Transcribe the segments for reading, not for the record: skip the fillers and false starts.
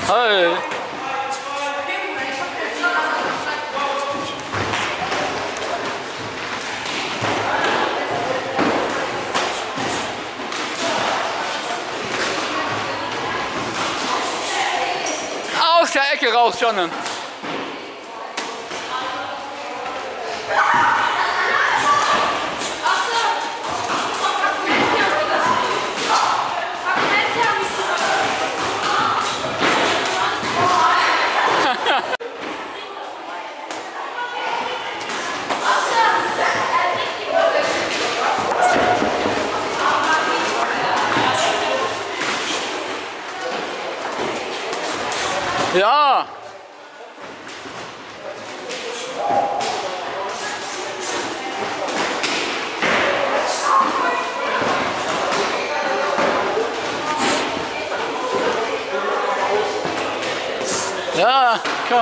Hi. Aus der Ecke raus, John. Ja. Ja, komm.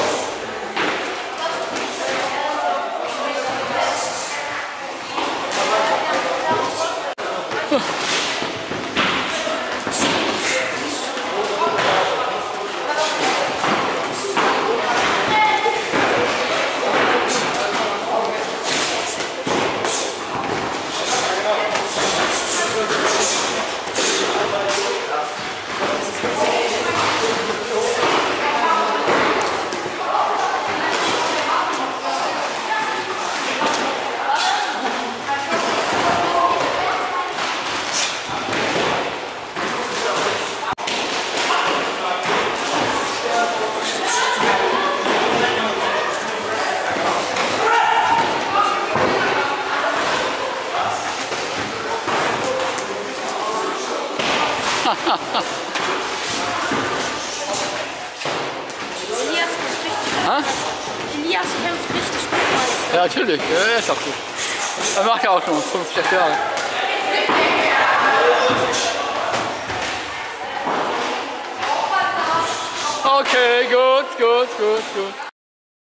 Elias kämpft richtig gut. Ja, natürlich, er ist auch gut. Er macht ja auch schon 5, 6 Jahre. Okay, gut.